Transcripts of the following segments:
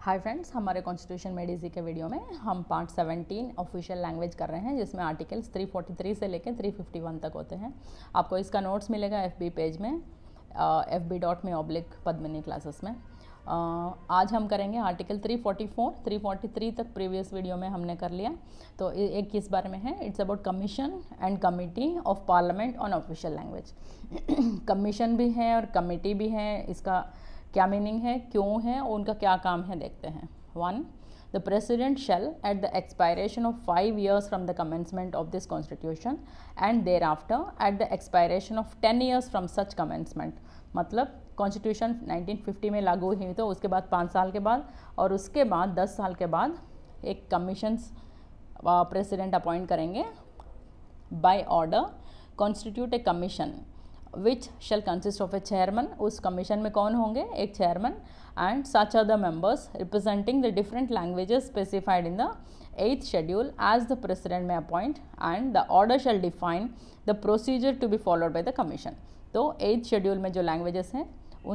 हाय friends, हमारे constitution में DC के वीडियो में हम पार्ट 17 ऑफिशियल लैंग्वेज कर रहे हैं, जिसमें आर्टिकल्स 343 से लेकर 351 तक होते हैं। आपको इसका नोट्स मिलेगा FB पेज में, fb.me/पद्मिनी क्लासेस में। आज हम करेंगे आर्टिकल 344, 343 तक प्रीवियस वीडियो में हमने कर लिया। तो एक किस बारे में है, it's about commission and committee of parliament on official language. Commission भी है और कमिटी भी है, इसका क्या मीनिंग है, क्यों है और उनका क्या काम है, देखते हैं। 1. The President shall, at the expiration of 5 years from the commencement of this Constitution and thereafter at the expiration of 10 years from such commencement, मतलब कॉन्स्टिट्यूशन 1950 में लागू हुई तो उसके बाद 5 साल के बाद और उसके बाद 10 साल के बाद एक कमीशंस प्रेसिडेंट अपॉइंट करेंगे by order, constitute a commission which shall consist of a chairman. उस कमीशन में कौन होंगे, एक chairman and such other members representing the different languages specified in the 8th schedule as the president may appoint and the order shall define the procedure to be followed by the commission. तो 8th schedule में जो languages हैं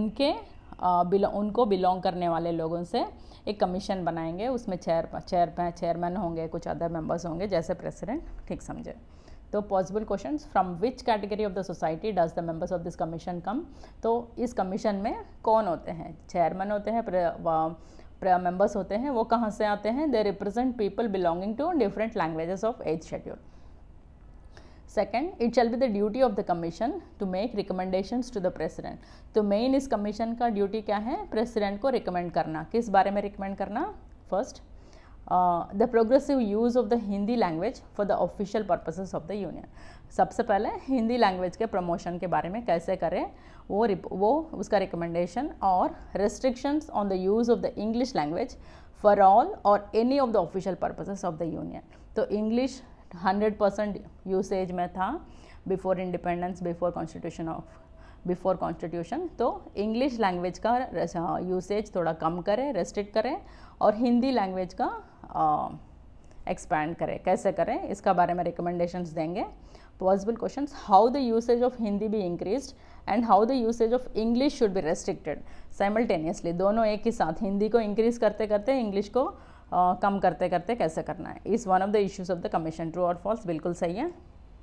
उनको belong करने वाले लोगों से एक कमीशन बनाएंगे, उसमें चेयरमैन होंगे, कुछ अदर मेंबर्स होंगे, जैसे प्रेसिडेंट, ठीक समझे। तो possible questions, from which category of the society does the members of this commission come. तो इस कमीशन में कौन होते हैं, चेयरमैन होते हैं, मेंबर्स होते हैं, वो कहाँ से आते हैं, they represent people belonging to different languages of 8th schedule. Second, it shall be the duty of the commission to make recommendations to the president. तो मेन इस कमीशन का ड्यूटी क्या है, प्रेसिडेंट को रिकमेंड करना। किस बारे में रिकमेंड करना, first the progressive use of the Hindi language for the official purposes of the union. सबसे पहले हिंदी लैंग्वेज के प्रमोशन के बारे में कैसे करें वो उसका रिकमेंडेशन, और restrictions on the use of the English language for all or any of the official purposes of the union. तो इंग्लिश 100% यूसेज में था बिफोर इंडिपेंडेंस, बिफोर कॉन्स्टिट्यूशन। तो इंग्लिश लैंग्वेज का यूसेज थोड़ा कम करें, रेस्ट्रिक्ट करें, और हिंदी लैंग्वेज का एक्सपैंड करें। कैसे करें, इसका बारे में रिकमेंडेशंस देंगे। Possible questions, how the usage of Hindi be increased and how the usage of English should be restricted simultaneously. दोनों एक ही साथ, हिंदी को इंक्रीज करते करते इंग्लिश को कम करते करते कैसे करना है, is one of the issues of the commission. True or false, बिल्कुल सही है।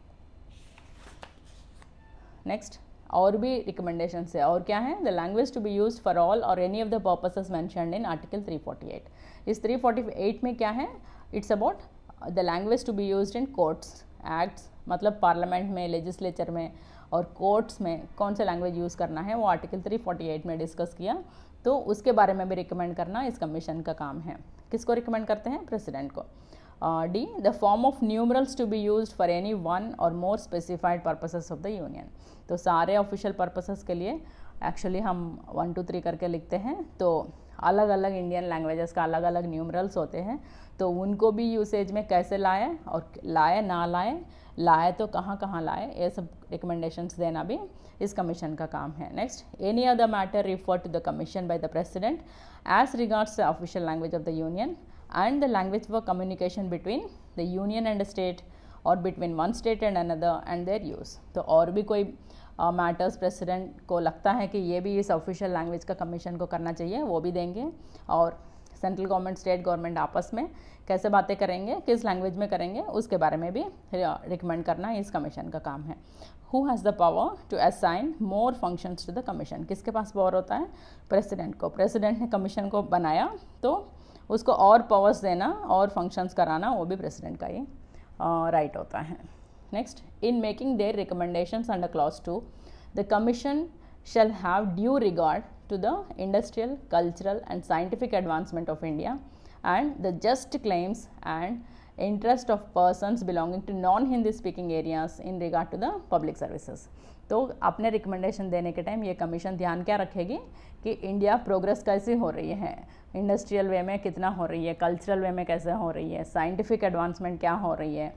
नेक्स्ट, और भी रिकमेंडेशन है, और क्या है, the language to be use for all or any of the purposes mentioned in article 348। इस 348 में क्या है, it's about the language to be used in courts, acts, मतलब पार्लियामेंट में, लेजिस्लेचर में और कोर्ट्स में कौन से लैंग्वेज यूज़ करना है, वो आर्टिकल 348 में डिस्कस किया। तो उसके बारे में भी रिकमेंड करना इस कमीशन का काम है। किसको रिकमेंड करते हैं, प्रेसिडेंट को। D, the form of numerals to be used for any one or more specified purposes of the union. तो सारे ऑफिशियल पर्पसेस के लिए एक्चुअली हम 1 2 3 करके लिखते हैं, तो अलग अलग इंडियन लैंग्वेजेस का अलग अलग न्यूमरल्स होते हैं, तो उनको भी यूसेज में कैसे लाए और लाए ना लाए तो कहाँ कहाँ लाए, ये सब रिकमेंडेशंस देना भी इस कमीशन का काम है। Next, any other matter refer to the commission by the president as regards the official language of the union and the language for communication between the union and a state or between one state and another and their use। तो और भी कोई matters president को लगता है कि ये भी इस ऑफिशियल लैंग्वेज का कमीशन को करना चाहिए, वो भी देंगे। और सेंट्रल गवर्नमेंट, स्टेट गवर्नमेंट आपस में कैसे बातें करेंगे, किस लैंग्वेज में करेंगे, उसके बारे में भी रिकमेंड करना इस कमीशन का काम है। Who has the power to assign more functions to the commission. किसके पास पावर होता है, प्रेसिडेंट को। प्रेसिडेंट ने कमीशन को बनाया तो उसको और पावर्स देना और फंक्शंस कराना वो भी प्रेसिडेंट का ही राइट होता है। Next, in making their recommendations under clause 2, the commission shall have due regard to the industrial, cultural and scientific advancement of India and the just claims and interest of persons belonging to non Hindi speaking areas in regard to the public services. तो अपने recommendation देने के time ये commission ध्यान क्या रखेगी कि India progress कैसी हो रही है, इंडस्ट्रियल वे में कितना हो रही है, कल्चरल वे में कैसे हो रही है, साइंटिफिक एडवांसमेंट क्या हो रही है,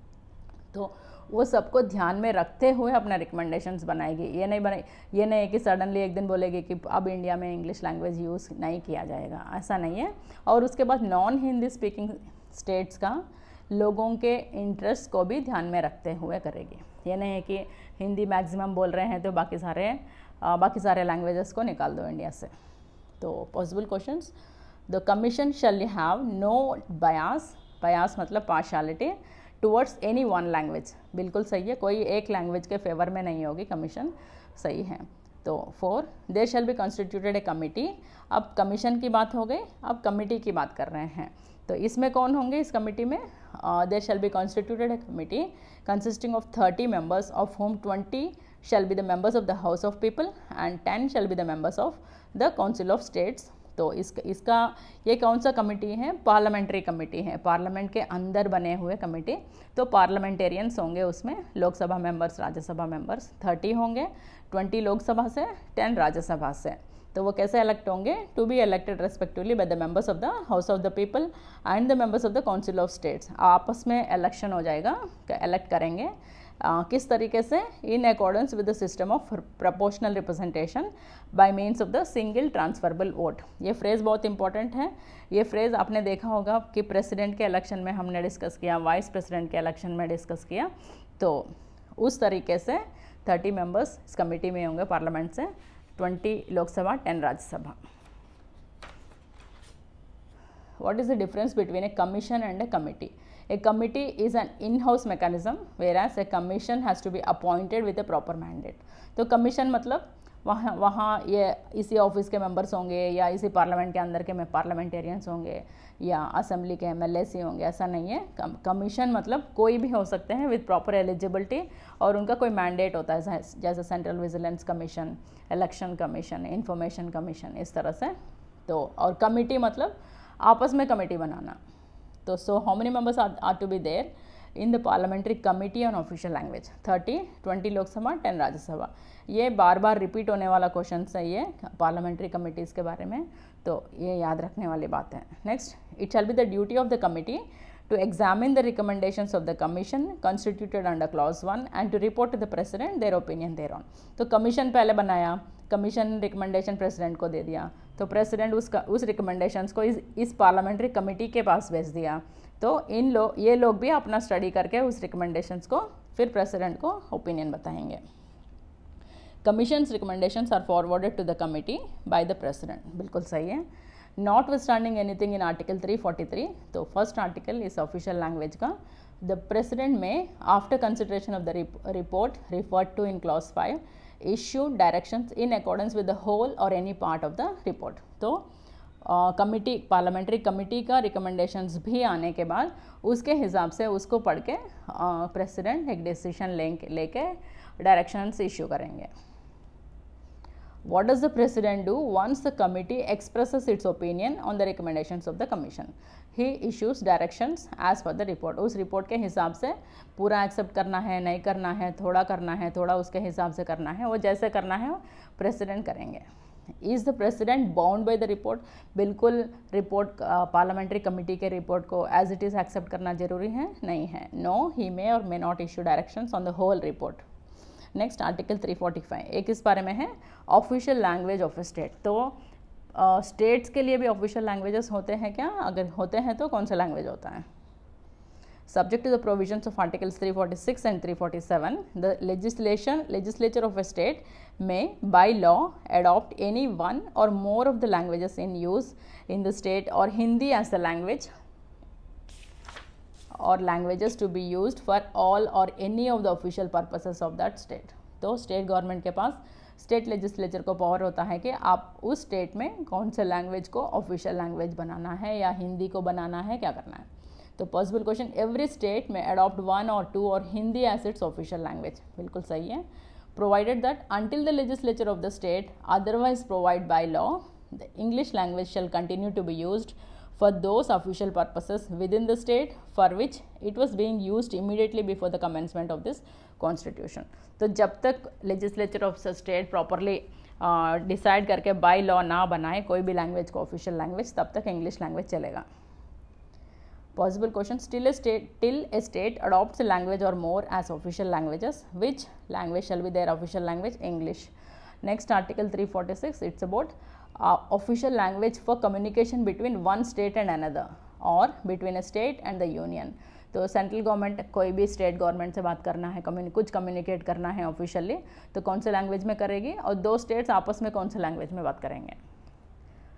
तो वो सबको ध्यान में रखते हुए अपना रिकमेंडेशंस बनाएगी। ये नहीं है कि सडनली एक दिन बोलेगी कि अब इंडिया में इंग्लिश लैंग्वेज यूज़ नहीं किया जाएगा, ऐसा नहीं है। और उसके बाद नॉन हिंदी स्पीकिंग स्टेट्स का लोगों के इंटरेस्ट को भी ध्यान में रखते हुए करेगी। ये नहीं है कि हिंदी मैक्सिमम बोल रहे हैं तो बाकी सारे लैंग्वेजेस को निकाल दो इंडिया से। तो possible questions, the commission shall have no bias, bias मतलब partiality towards any one language, बिल्कुल सही है, कोई एक लैंग्वेज के फेवर में नहीं होगी, कमीशन सही है। तो 4 there shall be constituted a committee. अब कमीशन की बात हो गई, अब कमिटी की बात कर रहे हैं। तो इसमें कौन होंगे इस कमिटी में? There shall be constituted a committee consisting of 30 members of whom 20 shall be the members of the house of people and 10 shall be the members of the council of states. तो इसका ये कौन सा committee है? Parliamentary committee है, parliament के अंदर बने हुए कमेटी। तो पार्लियामेंटेरियंस होंगे उसमें, लोकसभा मेंबर्स, राज्यसभा मेंबर्स 30 होंगे, 20 लोकसभा से, 10 राज्यसभा से। तो वो कैसे इलेक्ट होंगे? To be elected respectively by the members of the house of the people and the members of the council of states. आपस में इलेक्शन हो जाएगा, इलेक्ट करेंगे। किस तरीके से? In accordance with the system of proportional representation by means of the single transferable vote. ये phrase बहुत इंपॉर्टेंट है। ये फ्रेज़ आपने देखा होगा कि प्रेसिडेंट के इलेक्शन में हमने डिस्कस किया, वाइस प्रेसिडेंट के इलेक्शन में डिस्कस किया। तो उस तरीके से 30 मेंबर्स इस कमेटी में होंगे पार्लियामेंट से, 20 Lok Sabha, 10 Rajya Sabha. What is the difference between a commission and a committee? A committee is an in-house mechanism, whereas a commission has to be appointed with a proper mandate. तो commission मतलब वहाँ ये इसी office के members होंगे या इसी पार्लियामेंट के अंदर के पार्लियामेंटेरियंस होंगे या असेंबली के MLAs होंगे, ऐसा नहीं है। कमीशन मतलब कोई भी हो सकते हैं विद प्रॉपर एलिजिबिलिटी और उनका कोई मैंडेट होता है, जैसे central vigilance commission, election commission, information commission, इस तरह से। तो और कमिटी मतलब आपस में कमेटी बनाना। तो so how many members are to be there in the parliamentary committee on official language? 30, 20 Lok Sabha, 10 Rajya Sabha. ये बार बार रिपीट होने वाला क्वेश्चन सही है पार्लियामेंट्री कमिटीज़ के बारे में, तो ये याद रखने वाली बात है। Next, it shall be the duty of the committee to examine the recommendations of the commission constituted under clause 1 and to report to the president their opinion thereon। तो कमीशन पहले बनाया, कमीशन रिकमेंडेशन प्रेसिडेंट को दे दिया, तो president उस recommendations को इस parliamentary committee के पास भेज दिया। तो ये लोग भी अपना स्टडी करके उस रिकमेंडेशंस को फिर प्रेसिडेंट को ओपिनियन बताएंगे। Commissions recommendations are forwarded to the committee by the president, बिल्कुल सही है। Notwithstanding anything in Article 343, तो फर्स्ट आर्टिकल इस ऑफिशियल लैंग्वेज का, the president may after consideration of the report referred to in clause 5 issue directions in accordance with the whole or any part of the report. तो committee, parliamentary committee का recommendations भी आने के बाद उसके हिसाब से उसको पढ़ के प्रेसिडेंट एक डिसीजन लेके डायरेक्शंस इश्यू करेंगे। What does the president do once the committee expresses its opinion on the recommendations of the commission? He issues directions as per the report। उस रिपोर्ट के हिसाब से पूरा एक्सेप्ट करना है, नहीं करना है, थोड़ा उसके हिसाब से करना है, वो जैसे करना है प्रेसिडेंट करेंगे। Is the president bound by the report? बिल्कुल रिपोर्ट, पार्लियामेंट्री कमेटी के रिपोर्ट को एज इट इज़ एक्सेप्ट करना जरूरी है? नहीं है। No, he may or may not issue directions on the whole report. Next, article 345 एक इस बारे में है, official language of a state. तो स्टेट्स के लिए भी ऑफिशियल लैंग्वेजेस होते हैं क्या? अगर होते हैं तो कौन सा लैंग्वेज होता है? Subject to the provisions of articles 346 and 347, the legislature of a state may by law adopt any one or more of the languages in use in the state or Hindi as the language or languages to be used for all or any of the official purposes of that state। तो state government के पास, state legislature को power होता है कि आप उस state में कौन से लैंग्वेज को ऑफिशियल लैंग्वेज बनाना है या हिंदी को बनाना है, क्या करना है। तो पॉसिबल क्वेश्चन, एवरी स्टेट में adopt 1 or 2 or Hindi as its official language, बिल्कुल सही है। Provided that until the legislature of the state otherwise provide by law the English language shall continue to be used for those official purposes within the state for which it was being used immediately before the commencement of this constitution। तो जब तक legislature of the state properly decide करके by law ना बनाए कोई भी language को official language, तब तक इंग्लिश लैंग्वेज चलेगा। Possible question, till a state adopts a language or more as official languages, which language shall be their official language? English। Next, article 346, it's about official language for communication between one state and another or between a state and the union। तो central government कोई भी state government से बात करना है, कुछ communicate करना है ऑफिशियली, तो कौन से लैंग्वेज में करेगी, और दो स्टेट्स आपस में कौन से लैंग्वेज में बात करेंगे।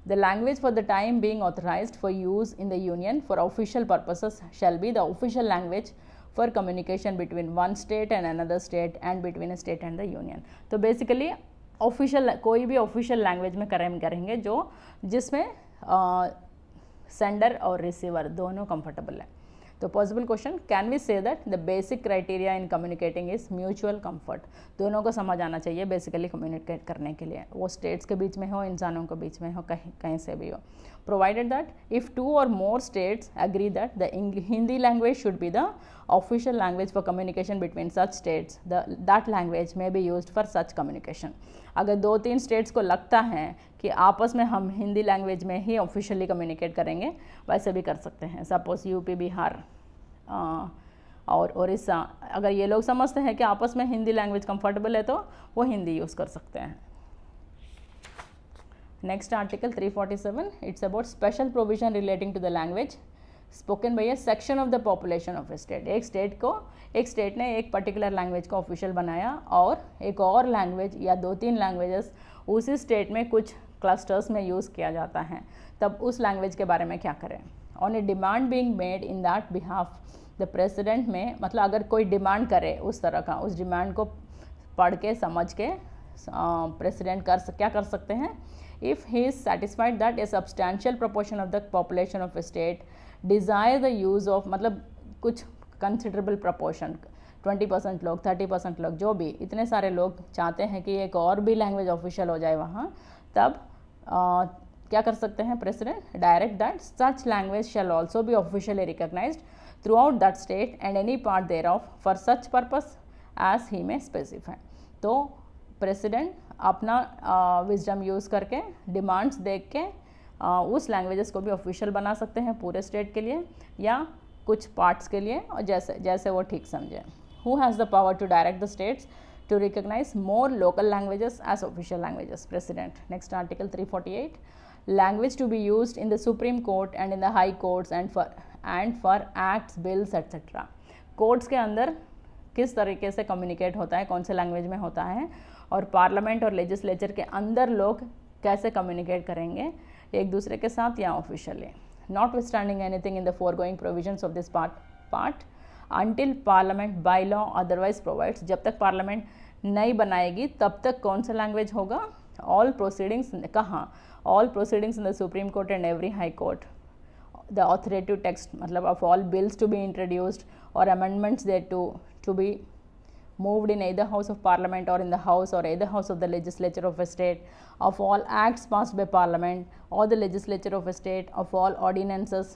The language for the time being authorized for use in the union for official purposes shall be the official language for communication between one state and another state and between a state and the union. तो basically official कोई भी official language में करेंगे जो जिसमें sender और receiver दोनों comfortable है. तो possible question, can we say that the basic criteria in communicating is mutual comfort. दोनों को समझ आना चाहिए बेसिकली कम्युनिकेट करने के लिए, वो स्टेट्स के बीच में हो, इंसानों के बीच में हो, कहीं से भी हो. Provided that if 2 or more states agree that the Hindi language should be the official language for communication between such states, that language may be used for such communication. अगर 2-3 स्टेट्स को लगता है कि आपस में हम हिंदी लैंग्वेज में ही officially communicate करेंगे, वैसे भी कर सकते हैं. सपोज यूपी, बिहार और उड़ीसा, अगर ये लोग समझते हैं कि आपस में हिंदी लैंग्वेज कंफर्टेबल है तो वो हिंदी यूज़ कर सकते हैं. Next article 347, it's about special provision relating to the language spoken by a section of the population of a state. एक स्टेट ने एक पर्टिकुलर लैंग्वेज को ऑफिशियल बनाया और एक और लैंग्वेज या 2-3 लैंग्वेजेस उसी स्टेट में कुछ क्लस्टर्स में यूज़ किया जाता है, तब उस लैंग्वेज के बारे में क्या करें. On a demand being made in that behalf, the president may मतलब अगर कोई डिमांड करे उस तरह का, उस डिमांड को पढ़ के समझ के प्रेसिडेंट क्या कर सकते हैं. If he is satisfied that a substantial proportion of the population of a state desire the use of, मतलब कुछ कंसिडरेबल प्रोपोर्शन, 20% लोग, 30% लोग, जो भी इतने सारे लोग चाहते हैं कि एक और भी लैंग्वेज ऑफिशियल हो जाए वहाँ, तब क्या कर सकते हैं president. Direct that such language shall also be officially recognised throughout that state and any part thereof for such purpose as he may specify. तो प्रेसिडेंट अपना विजडम यूज़ करके, डिमांड्स देख के उस लैंग्वेजेस को भी official बना सकते हैं पूरे स्टेट के लिए या कुछ पार्ट्स के लिए, और जैसे वो ठीक समझे. Who has the power to direct the states to recognize more local languages as official languages? President. Next article 348, language to be used in the Supreme Court and in the High Courts and for acts, bills, etc. Courts के अंदर किस तरीके से communicate होता है, कौन से language में होता है, और पार्लियामेंट और लेजिस्लेचर के अंदर लोग कैसे कम्युनिकेट करेंगे एक दूसरे के साथ या officially. Notwithstanding anything in the foregoing provisions of this part until parliament by law otherwise provides, जब तक पार्लियामेंट नहीं बनाएगी तब तक कौन सा लैंग्वेज होगा. ऑल प्रोसीडिंग्स कहाँ, all proceedings in the supreme court and every high court, the authoritative text मतलब of all bills to be introduced or amendments thereto to moved in either house of parliament or in the house or either house of the legislature of a state, of all acts passed by parliament or the legislature of a state, of all ordinances,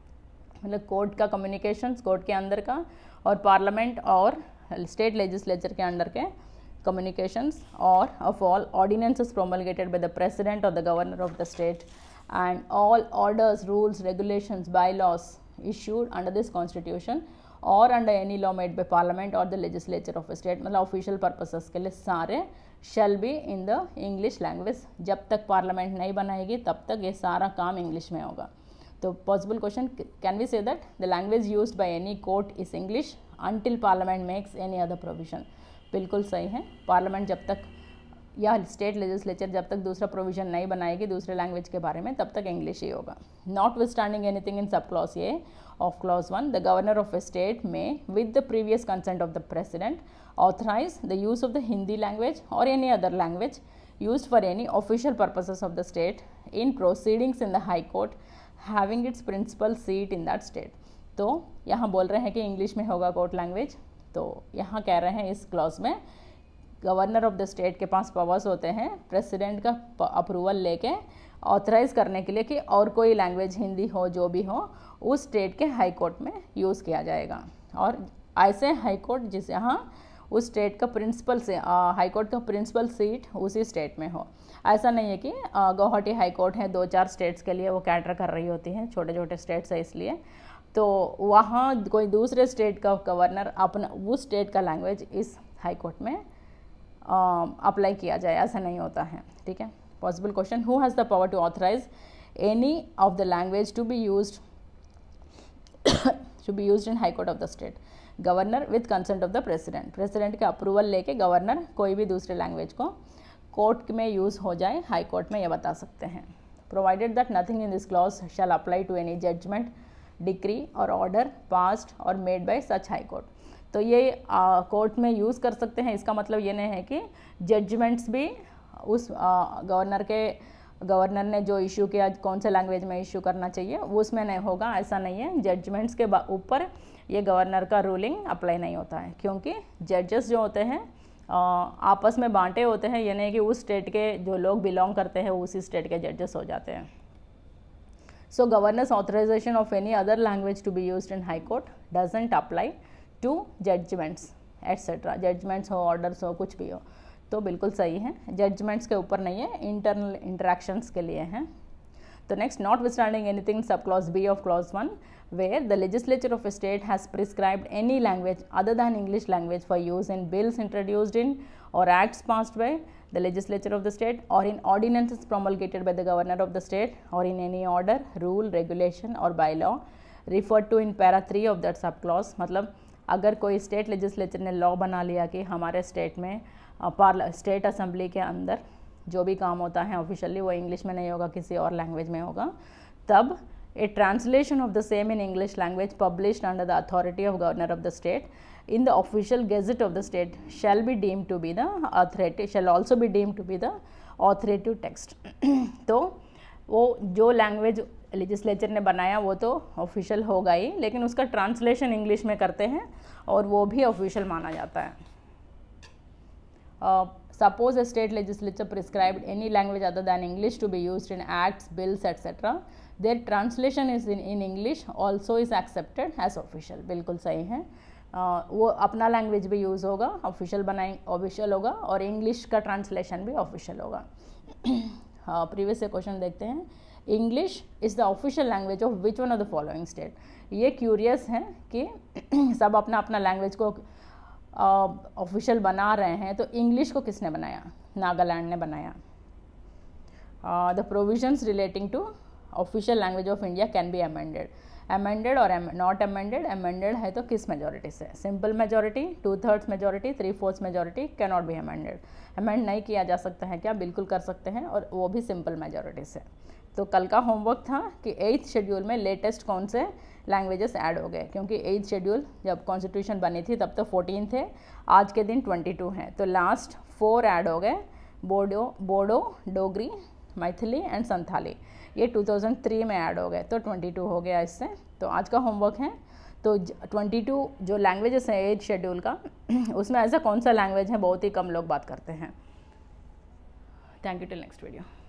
मतलब court का communications court के अंदर का और parliament और state legislature के अंदर के communications, or of all ordinances promulgated by the president or the governor of the state, and all orders, rules, regulations, bylaws issued under this constitution और under any law made by parliament or the legislature of a state, मतलब official purposes के लिए सारे shall be in the English language. जब तक parliament नहीं बनाएगी तब तक ये सारा काम इंग्लिश में होगा. तो possible question, can we say that the language used by any court is English until parliament makes any other provision. बिल्कुल सही है. पार्लियामेंट जब तक या स्टेट लेजिस्लेचर जब तक दूसरा प्रोविजन नहीं बनाएगी दूसरे लैंग्वेज के बारे में तब तक इंग्लिश ही होगा. Not withstanding anything in sub clause a of clause 1, the governor of a state may, with the previous consent of the president, authorize the use of the Hindi language or any other language used for any official purposes of the state in proceedings in the high court having its principal seat in that state. तो यहाँ बोल रहे हैं कि English में होगा court language. तो यहाँ कह रहे हैं इस क्लॉज में गवर्नर ऑफ द स्टेट के पास पावर्स होते हैं प्रेसिडेंट का अप्रूवल लेके ऑथराइज़ करने के लिए कि और कोई लैंग्वेज हिंदी हो जो भी हो उस स्टेट के हाई कोर्ट में यूज़ किया जाएगा. और ऐसे हाई कोर्ट जिस यहाँ उस स्टेट का प्रिंसिपल से हाई कोर्ट का प्रिंसिपल सीट उसी स्टेट में हो. ऐसा नहीं है कि गुवाहाटी हाई कोर्ट है 2-4 स्टेट्स के लिए वो कैटर कर रही होती हैं, छोटे छोटे स्टेट्स है इसलिए, तो वहाँ कोई दूसरे स्टेट का गवर्नर अपना उस स्टेट का लैंग्वेज इस हाई कोर्ट में अप्लाई किया जाए, ऐसा नहीं होता है. ठीक है. Possible question, who has the power to authorize any of the language to be used in high court of the state? Governor with consent of the president. President का अप्रूवल लेके गवर्नर कोई भी दूसरे लैंग्वेज को court में use हो जाए high court में, ये बता सकते हैं. Provided that nothing in this clause shall apply to any judgment, decree or order passed or made by such high court. तो ये कोर्ट में यूज़ कर सकते हैं। इसका मतलब ये नहीं है कि जजमेंट्स भी उस गवर्नर ने जो इशू किया कौन से लैंग्वेज में इशू करना चाहिए वो उसमें नहीं होगा, ऐसा नहीं है। जजमेंट्स के ऊपर ये गवर्नर का रूलिंग अप्लाई नहीं होता है, क्योंकि जजेस जो होते हैं आपस में बांटे होते हैं, यानी कि उस स्टेट के जो लोग बिलोंग करते हैं उसी स्टेट के जजेस हो जाते हैं। So governor's authorisation of any other language to be used in high court doesn't apply to judgments etcetera. Judgments हो, ऑर्डर्स हो, कुछ भी हो, तो बिल्कुल सही है। जजमेंट्स के ऊपर नहीं है, इंटरनल इंटरेक्शंस के लिए हैं। तो next, notwithstanding anything sub clause b of clause 1 where the legislature of a state has prescribed any language other than English language for use in bills introduced in or acts passed by the legislature of the state or in ordinances promulgated by the governor of the state or in any order, rule, regulation or bylaw referred to in para 3 of that sub clause। मतलब अगर कोई state legislature ने law बना लिया कि हमारे state में state assembly के अंदर जो भी काम होता है ऑफिशियली वो इंग्लिश में नहीं होगा, किसी और लैंग्वेज में होगा, तब a translation of the same in English language published under the authority of governor of the state in the official gazette of the state shall be deemed to be the authoritative, shall also be deemed to be the authoritative text। तो वो जो language legislature ने बनाया वो तो official होगा ही, लेकिन उसका ट्रांसलेशन इंग्लिश में करते हैं और वो भी ऑफिशियल माना जाता है। Suppose a state legislature prescribed any language other than English to be used in acts, bills, etc. Their translation is in English also is accepted as official। बिल्कुल सही है। वो अपना लैंग्वेज भी यूज़ होगा, ऑफिशियल ऑफिशियल होगा, और English का ट्रांसलेशन भी ऑफिशियल होगा। प्रीवियस से क्वेश्चन देखते हैं। English is the official language of which one of the following state. ये क्यूरियस है कि सब अपना अपना लैंग्वेज को ऑफिशियल बना रहे हैं, तो इंग्लिश को किसने बनाया? नागालैंड ने बनाया। The provisions relating to official language of India can be amended or not amended. Amended है तो किस मेजोरिटी से? Simple majority, 2/3 majority, 3/4 majority, can not be amended. Amend नहीं किया जा सकता है क्या? बिल्कुल कर सकते हैं, और वो भी सिंपल मेजोरिटी से। तो कल का होमवर्क था कि 8th शेड्यूल में लेटेस्ट कौन से लैंग्वेजेस ऐड हो गए, क्योंकि 8th शेड्यूल जब कॉन्स्टिट्यूशन बनी थी तब तो 14 थे, आज के दिन 22 हैं, तो लास्ट 4 ऐड हो गए। बोडो, डोगरी, मैथिली एंड संथाली, ये 2003 में ऐड हो गए, तो 22 हो गया इससे। तो आज का होमवर्क है, तो 22 जो लैंग्वेजेस हैं 8th शेड्यूल का, उसमें ऐसा कौन सा लैंग्वेज है बहुत ही कम लोग बात करते हैं। Thank you, till next video.